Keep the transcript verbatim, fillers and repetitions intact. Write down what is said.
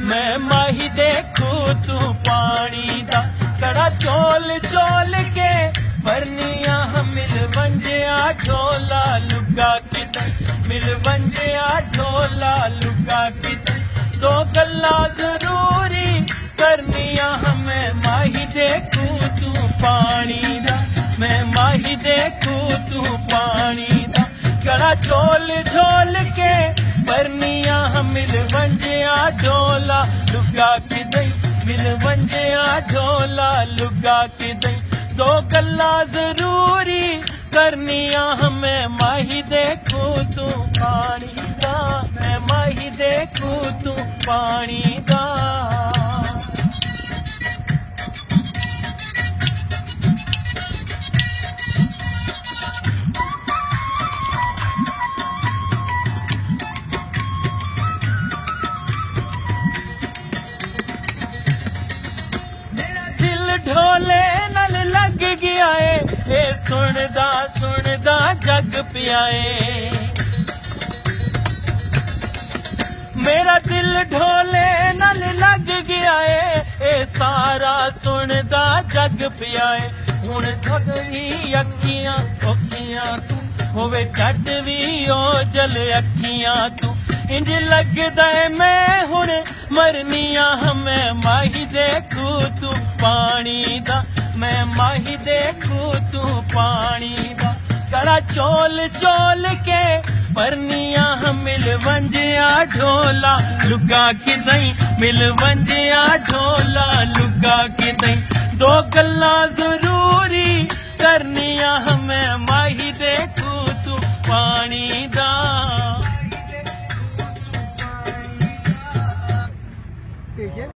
मैं माही देखू तू पानी दा कड़ा चोल चोल के परनिया मिल वंजिया ढोला लुगा किते मिल वंजिया ढोला लुगा किते दो गल्ला जरूरी करनिया हमें माही देखू तू पानी दा मैं माही देखू तू पानी दा कड़ा चोल झोल के परनिया मिल वंजिया ढोला लुगा किते मिल वंजिया ढोला लुगा किते दो गल्ला जरूरी करनिया हमें माही देखू तू पानी दा मैं माही देखू तू पानी दा ढोले नल लग गया है ए सुनदा सुनदा जग पियाए मेरा दिल ढोले नल लग गया है ए सारा सुनदा जग पियाए हुण थगड़ी अखियां ओखियां तू होवे झट भी ओ जल अखियां तू इंज लगदा है मैं हुण मरनिया हमें माही देखू तू पानी दा मैं माही देखू तू पानी दा कड़ा चोल चोल के परनिया मिल वंजिया ढोला लुगा किदई मिल वंजिया ढोला लुगा किदई दो गल्ला जरूरी करनिया हमें माही देखू तू पानी दा